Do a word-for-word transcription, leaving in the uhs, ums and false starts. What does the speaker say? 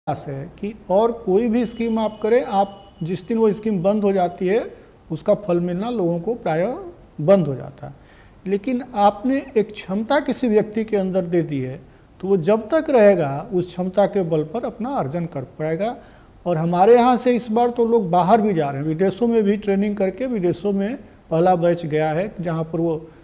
प्रयास है कि और कोई भी स्कीम आप करें, आप जिस दिन वो स्कीम बंद हो जाती है उसका फल मिलना लोगों को प्रायः बंद हो जाता है। लेकिन आपने एक क्षमता किसी व्यक्ति के अंदर दे दी है तो वो जब तक रहेगा उस क्षमता के बल पर अपना अर्जन कर पाएगा। और हमारे यहाँ से इस बार तो लोग बाहर भी जा रहे हैं, विदेशों में भी ट्रेनिंग करके विदेशों में पहला बैच गया है, जहाँ पर वो